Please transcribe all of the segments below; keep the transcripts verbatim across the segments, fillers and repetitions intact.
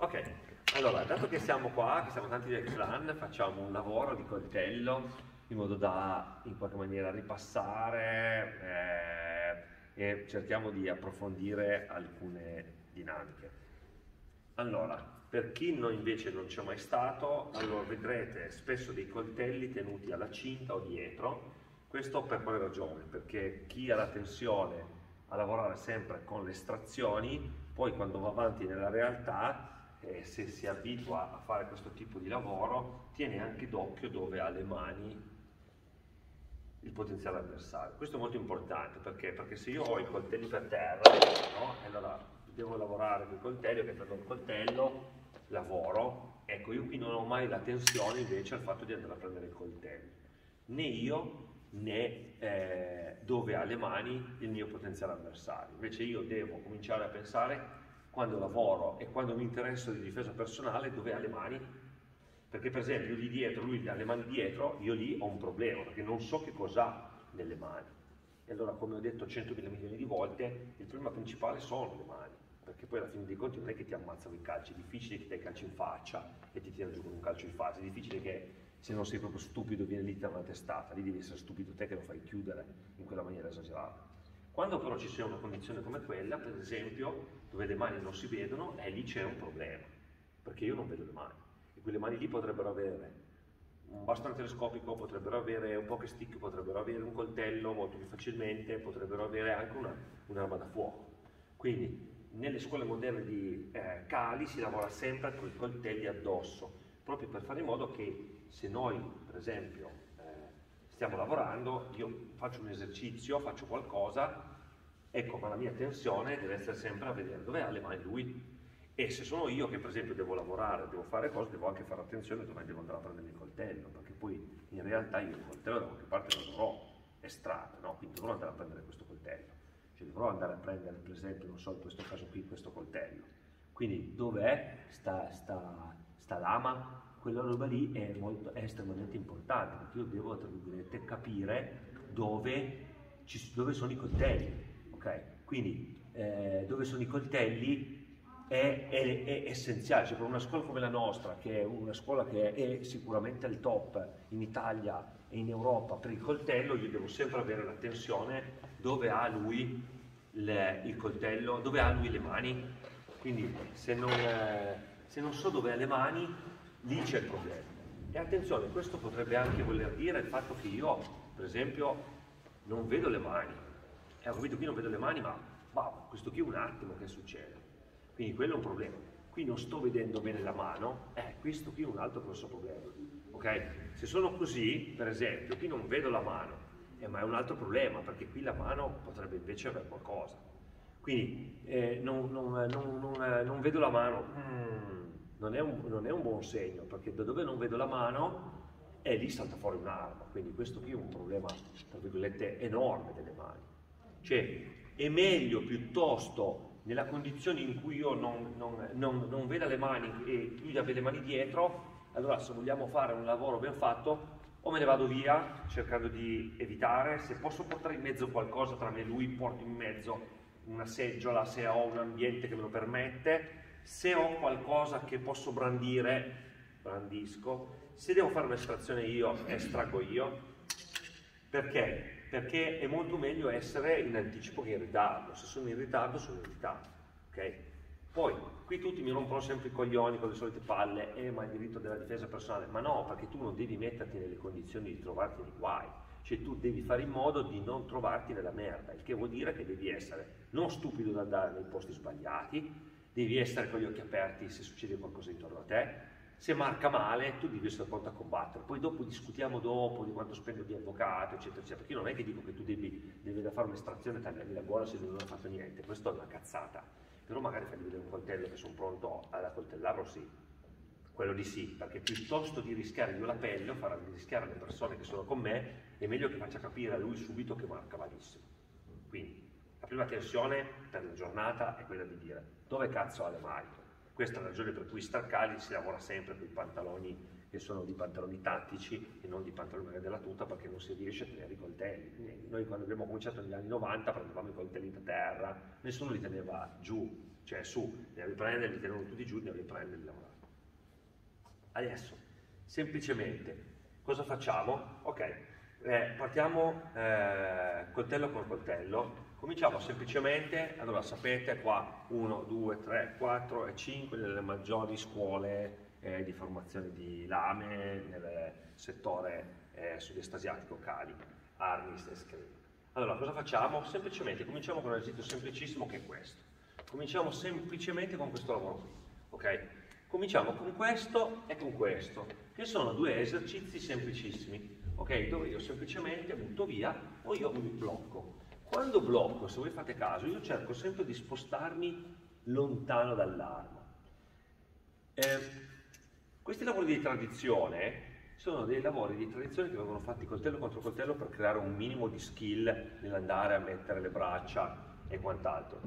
Ok, allora, dato che siamo qua, che siamo tanti del clan, facciamo un lavoro di coltello in modo da in qualche maniera ripassare eh, e cerchiamo di approfondire alcune dinamiche. Allora, per chi non, invece non c'è mai stato, allora vedrete spesso dei coltelli tenuti alla cinta o dietro. Questo per quale ragione? Perché chi ha la tensione a lavorare sempre con le estrazioni, poi quando va avanti nella realtà, eh, se si abitua a fare questo tipo di lavoro, tiene anche d'occhio dove ha le mani il potenziale avversario. Questo è molto importante perché, perché se io ho i coltelli per terra, no? Allora devo lavorare con il coltello, che prendo il coltello, lavoro, ecco io qui non ho mai la tensione invece al fatto di andare a prendere il coltello, né io né eh, dove ha le mani il mio potenziale avversario. Invece io devo cominciare a pensare quando lavoro e quando mi interesso di difesa personale dove ha le mani, perché per esempio lì dietro, lui ha le mani dietro, io lì ho un problema perché non so che cosa ha nelle mani. E allora, come ho detto centomila milioni di volte, il problema principale sono le mani, perché poi alla fine dei conti non è che ti ammazzano i calci, è difficile che ti calci in faccia e ti tira giù con un calcio in faccia, è difficile che se non sei proprio stupido viene lì da una testata, lì devi essere stupido te che lo fai chiudere in quella maniera esagerata. Quando però ci sia una condizione come quella, per esempio, dove le mani non si vedono, e lì c'è un problema, perché io non vedo le mani, e quelle mani lì potrebbero avere un bastone telescopico, potrebbero avere un poke stick, potrebbero avere un coltello molto più facilmente, potrebbero avere anche una, un'arma da fuoco. Quindi nelle scuole moderne di eh, Kali si lavora sempre con i coltelli addosso, proprio per fare in modo che se noi, per esempio, eh, stiamo lavorando, io faccio un esercizio, faccio qualcosa, ecco, ma la mia attenzione deve essere sempre a vedere dove ha le mani lui. E se sono io che per esempio devo lavorare, devo fare cose, devo anche fare attenzione dove devo andare a prendere il coltello, perché poi in realtà io il coltello da qualche parte lo dovrò estrarre, no? Quindi dovrò andare a prendere questo coltello, cioè dovrò andare a prendere per esempio, non so, in questo caso qui, questo coltello. Quindi dov'è sta, sta, sta lama? Quella roba lì è, molto, è estremamente importante, perché io devo, tra virgolette, capire dove, ci, dove sono i coltelli, ok? Quindi eh, dove sono i coltelli È, è, è essenziale, cioè per una scuola come la nostra, che è una scuola che è sicuramente al top in Italia e in Europa per il coltello, io devo sempre avere l'attenzione dove ha lui le, il coltello, dove ha lui le mani. Quindi se non, eh, se non so dove ha le mani, lì c'è il problema. E attenzione, questo potrebbe anche voler dire il fatto che io, per esempio, non vedo le mani. E ho capito, qui non vedo le mani, ma wow, questo qui è un attimo che succede. Quindi quello è un problema. Qui non sto vedendo bene la mano, eh, questo qui è un altro grosso problema. Ok? Se sono così, per esempio, qui non vedo la mano, eh, ma è un altro problema, perché qui la mano potrebbe invece avere qualcosa. Quindi eh, non, non, non, non, non vedo la mano, mm, non, è un, non è un buon segno, perché da dove non vedo la mano, eh, lì salta fuori un'arma. Quindi questo qui è un problema, tra virgolette, enorme delle mani. Cioè, è meglio piuttosto nella condizione in cui io non, non, non, non veda le mani e lui abbia le mani dietro, allora se vogliamo fare un lavoro ben fatto, o me ne vado via cercando di evitare, se posso portare in mezzo qualcosa tra me e lui, porto in mezzo una seggiola se ho un ambiente che me lo permette, se ho qualcosa che posso brandire, brandisco, se devo fare un'estrazione io, estraggo io. Perché? Perché è molto meglio essere in anticipo che in ritardo. Se sono in ritardo, sono in ritardo, ok? Poi, qui tutti mi rompono sempre i coglioni con le solite palle, eh, ma il diritto della difesa personale. Ma no, perché tu non devi metterti nelle condizioni di trovarti nei guai. Cioè tu devi fare in modo di non trovarti nella merda, il che vuol dire che devi essere non stupido da andare nei posti sbagliati, devi essere con gli occhi aperti se succede qualcosa intorno a te. Se marca male, tu devi essere pronto a combattere. Poi dopo discutiamo dopo di quanto spendo di avvocato, eccetera, eccetera. Perché io non è che dico che tu devi, devi fare un'estrazione e tagliargli la gola se lui non ha fatto niente, questo è una cazzata. Però magari fargli vedere un coltello che sono pronto ad accoltellarlo, sì. Quello di sì, perché piuttosto di rischiare io la pelle o far rischiare le persone che sono con me, è meglio che faccia capire a lui subito che marca malissimo. Quindi, la prima tensione per la giornata è quella di dire dove cazzo ha le mani? Questa è la ragione per cui Starcali si lavora sempre con i pantaloni che sono di pantaloni tattici e non di pantaloni della tuta, perché non si riesce a tenere i coltelli. Noi quando abbiamo cominciato negli anni novanta prendevamo i coltelli da terra, nessuno li teneva giù, cioè su, ne devi prendere, li tenuti tutti giù, ne devi prendere, li lavorare. Adesso, semplicemente, cosa facciamo? Ok, eh, partiamo eh, coltello con coltello, cominciamo semplicemente, allora sapete qua uno, due, tre, quattro e cinque nelle maggiori scuole eh, di formazione di lame nel settore eh, sud-est asiatico, Kali, Arnis e Screen. Allora cosa facciamo? Semplicemente cominciamo con un esercizio semplicissimo che è questo. Cominciamo semplicemente con questo lavoro qui, ok? Cominciamo con questo e con questo, che sono due esercizi semplicissimi, ok? Dove io semplicemente butto via o io mi blocco. Quando blocco, se voi fate caso, io cerco sempre di spostarmi lontano dall'arma. Eh, questi lavori di tradizione sono dei lavori di tradizione che vengono fatti coltello contro coltello per creare un minimo di skill nell'andare a mettere le braccia e quant'altro.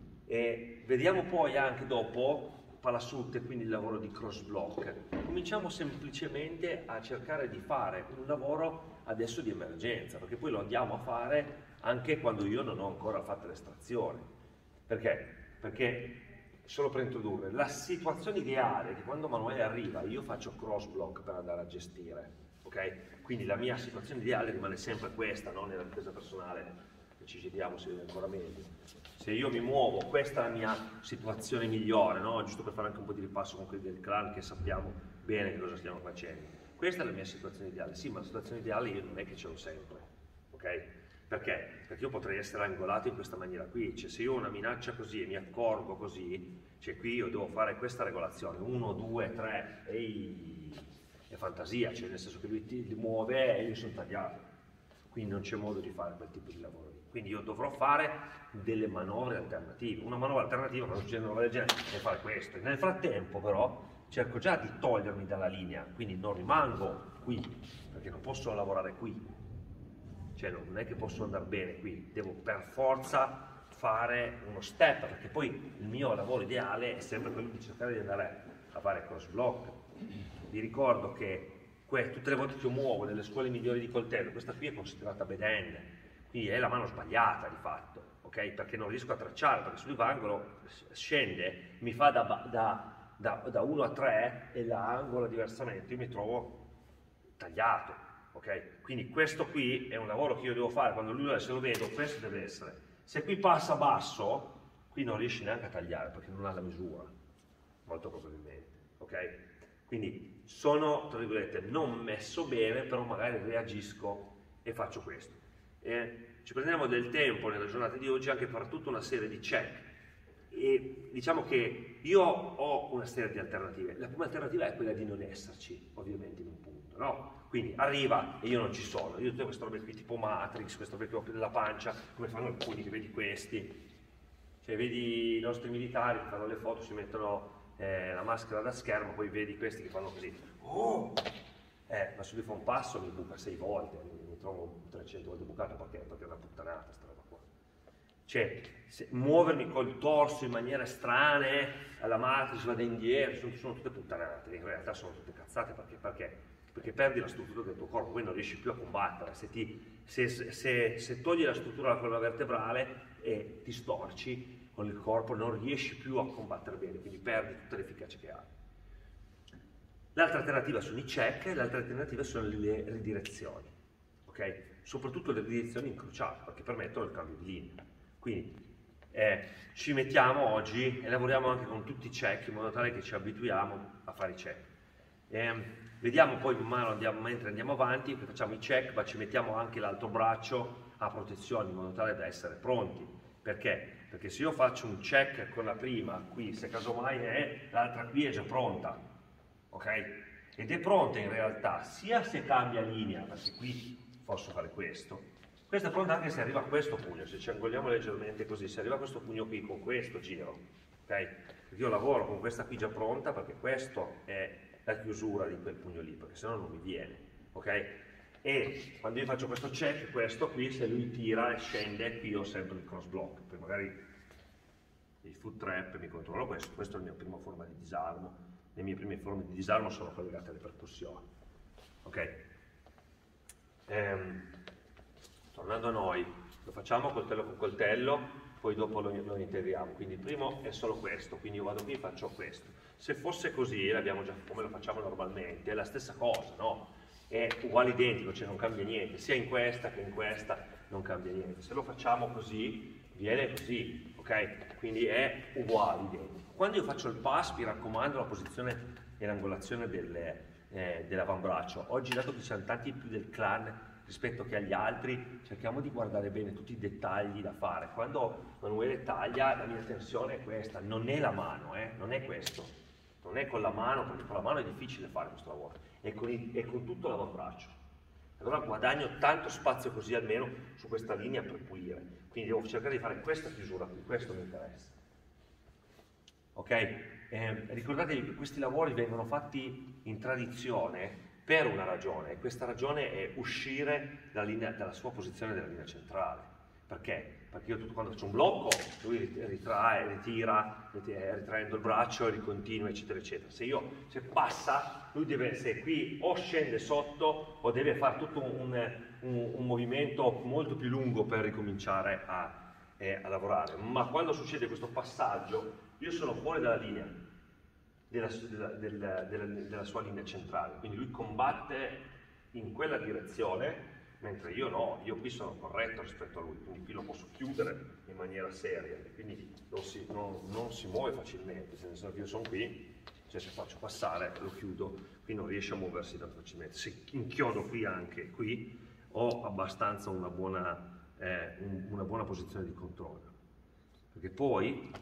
E vediamo poi anche dopo Palasut, quindi il lavoro di cross block. Cominciamo semplicemente a cercare di fare un lavoro adesso di emergenza, perché poi lo andiamo a fare anche quando io non ho ancora fatto l'estrazione. Perché? Perché, solo per introdurre, la situazione ideale è che quando Manuele arriva io faccio cross block per andare a gestire, ok? Quindi la mia situazione ideale rimane sempre questa, no? Nella difesa personale, che ci giriamo si vede ancora meglio. Se io mi muovo, questa è la mia situazione migliore, no? Giusto per fare anche un po' di ripasso con quelli del clan che sappiamo bene che cosa stiamo facendo. Questa è la mia situazione ideale, sì, ma la situazione ideale io non è che ce l'ho sempre, ok? Perché? Perché io potrei essere angolato in questa maniera qui, cioè se io ho una minaccia così e mi accorgo così, cioè qui io devo fare questa regolazione, uno, due, tre, ehi, è fantasia, cioè nel senso che lui ti, ti muove e io sono tagliato, quindi non c'è modo di fare quel tipo di lavoro lì. Quindi io dovrò fare delle manovre alternative, una manovra alternativa per succedere una roba del genere, devo fare questo. Nel frattempo però cerco già di togliermi dalla linea, quindi non rimango qui, perché non posso lavorare qui, cioè non è che posso andare bene qui, devo per forza fare uno step, perché poi il mio lavoro ideale è sempre quello di cercare di andare a fare cross block. Vi ricordo che tutte le volte che io muovo nelle scuole migliori di coltello, questa qui è considerata bad end, quindi è la mano sbagliata di fatto, ok? Perché non riesco a tracciare, perché sull'angolo scende, mi fa da, da, da, da uno a tre e la angola diversamente, io mi trovo tagliato, ok? Quindi questo qui è un lavoro che io devo fare, quando lui se lo vedo, questo deve essere. Se qui passa basso, qui non riesci neanche a tagliare, perché non ha la misura, molto probabilmente, ok? Quindi sono, tra virgolette, non messo bene, però magari reagisco e faccio questo. Eh, ci prendiamo del tempo nella giornata di oggi anche per tutta una serie di check e diciamo che io ho una serie di alternative. La prima alternativa è quella di non esserci, ovviamente, in un punto, no? Quindi arriva e io non ci sono, io ho queste robe qui tipo Matrix, queste robe qui della pancia, come fanno alcuni, che vedi questi, cioè vedi i nostri militari che fanno le foto, si mettono eh, la maschera da schermo, poi vedi questi che fanno così, oh! Eh, ma se lui fa un passo mi buca sei volte, mi trovo trecento volte bucato perché, perché è una puttanata sta roba qua. Cioè, se, muovermi col torso in maniera strane, alla Matrix, vado indietro, sono, sono tutte puttanate, in realtà sono tutte cazzate perché, perché? Perché perdi la struttura del tuo corpo, poi non riesci più a combattere, se, ti, se, se, se togli la struttura della colonna vertebrale e ti storci con il corpo non riesci più a combattere bene, quindi perdi tutta l'efficacia che hai. L'altra alternativa sono i check, l'altra alternativa sono le ridirezioni, ok? Soprattutto le ridirezioni incrociate, perché permettono il cambio di linea. Quindi eh, ci mettiamo oggi e lavoriamo anche con tutti i check in modo tale che ci abituiamo a fare i check. Eh, vediamo poi man mano andiamo, mentre andiamo avanti, facciamo i check, ma ci mettiamo anche l'altro braccio a protezione in modo tale da essere pronti. Perché? Perché se io faccio un check con la prima qui, se casomai è l'altra qui è già pronta, ok? Ed è pronta in realtà sia se cambia linea, perché qui posso fare questo, questa è pronta anche se arriva a questo pugno, se ci angoliamo leggermente così, se arriva a questo pugno qui con questo giro, ok? Perché io lavoro con questa qui già pronta perché questo è la chiusura di quel pugno lì, perché sennò non mi viene, ok? E quando io faccio questo check, questo qui, se lui tira e scende, qui ho sempre il cross block, poi magari il foot trap mi controllo questo, questo è la mia prima forma di disarmo. Le mie prime forme di disarmo sono collegate alle percussioni, ok? Ehm, tornando a noi, lo facciamo coltello con coltello, poi dopo lo, lo integriamo. Quindi il primo è solo questo, quindi io vado qui e faccio questo. Se fosse così, l'abbiamo già come lo facciamo normalmente, è la stessa cosa, no? È uguale identico, cioè non cambia niente, sia in questa che in questa non cambia niente. Se lo facciamo così, viene così, ok? Quindi è uguale, identico. Quando io faccio il pass, mi raccomando la posizione e l'angolazione delle, eh, dell'avambraccio. Oggi, dato che ci sono tanti più del clan rispetto che agli altri, cerchiamo di guardare bene tutti i dettagli da fare. Quando Manuele taglia, la mia tensione è questa, non è la mano, eh? Non è questo, non è con la mano, perché con la mano è difficile fare questo lavoro, è con, il, è con tutto l'avambraccio. Allora guadagno tanto spazio così almeno su questa linea per pulire, quindi devo cercare di fare questa chiusura qui, questo mi interessa. Ok? Eh, ricordatevi che questi lavori vengono fatti in tradizione per una ragione, e questa ragione è uscire dalla, linea, dalla sua posizione della linea centrale. Perché? Perché io tutto, quando faccio un blocco, lui ritrae, ritira, ritraendo il braccio e ricontinua, eccetera, eccetera. Se io, se passa, lui deve essere qui o scende sotto o deve fare tutto un, un, un movimento molto più lungo per ricominciare a, eh, a lavorare. Ma quando succede questo passaggio, io sono fuori dalla linea, della, della, della, della, della sua linea centrale, quindi lui combatte in quella direzione, mentre io no, io qui sono corretto rispetto a lui, quindi qui lo posso chiudere in maniera seria, e quindi non si, non, non si muove facilmente, se ne io sono qui, cioè se faccio passare lo chiudo, qui non riesce a muoversi tanto facilmente. Se inchiodo qui anche qui, ho abbastanza una buona, eh, un, una buona posizione di controllo, perché poi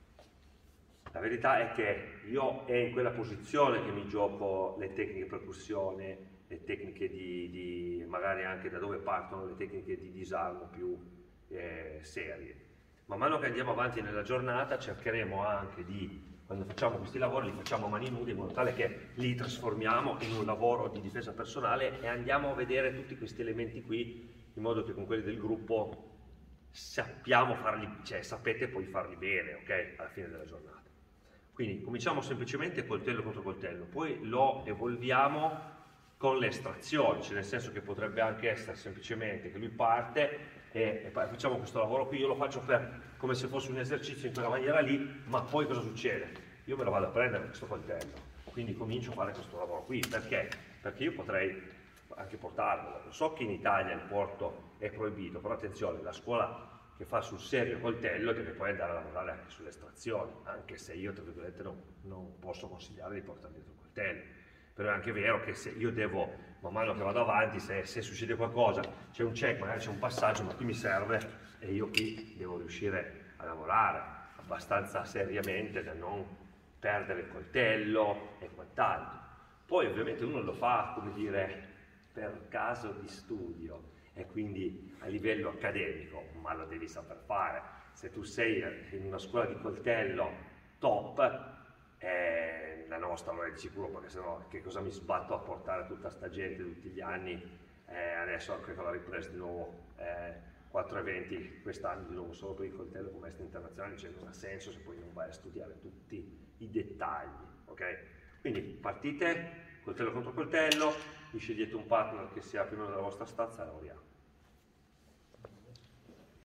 la verità è che io è in quella posizione che mi gioco le tecniche di percussione, le tecniche di, di, magari anche da dove partono le tecniche di disarmo più eh, serie. Man mano che andiamo avanti nella giornata cercheremo anche di, quando facciamo questi lavori, li facciamo a mani nude in modo tale che li trasformiamo in un lavoro di difesa personale e andiamo a vedere tutti questi elementi qui in modo che con quelli del gruppo sappiamo farli, cioè sapete poi farli bene, ok? Alla fine della giornata. Quindi cominciamo semplicemente coltello contro coltello, poi lo evolviamo con le estrazioni, cioè nel senso che potrebbe anche essere semplicemente che lui parte e, e facciamo questo lavoro qui, io lo faccio per, come se fosse un esercizio in quella maniera lì, ma poi cosa succede? Io me lo vado a prendere questo coltello, quindi comincio a fare questo lavoro qui, perché? Perché io potrei anche portarlo, lo so che in Italia il porto è proibito, però attenzione, la scuola che fa sul serio coltello deve poi andare a lavorare anche sulle estrazioni, anche se io tra virgolette non, non posso consigliare di portare dietro il coltello. Però è anche vero che se io devo, man mano che vado avanti, se, se succede qualcosa, c'è un check, magari c'è un passaggio, ma qui mi serve e io qui devo riuscire a lavorare abbastanza seriamente da non perdere il coltello e quant'altro. Poi ovviamente uno lo fa, come dire, per caso di studio e quindi a livello accademico, ma lo devi saper fare. Se tu sei in una scuola di coltello top, eh, la nostra non è di sicuro, perché sennò che cosa mi sbatto a portare tutta sta gente tutti gli anni, eh, adesso anche con la ripresa di nuovo eh, quattro eventi quest'anno di nuovo solo per il coltello come maestro internazionale, cioè non ha senso se poi non vai a studiare tutti i dettagli, ok? Quindi partite, coltello contro coltello, vi scegliete un partner che sia più o meno della vostra stazza e lavoriamo.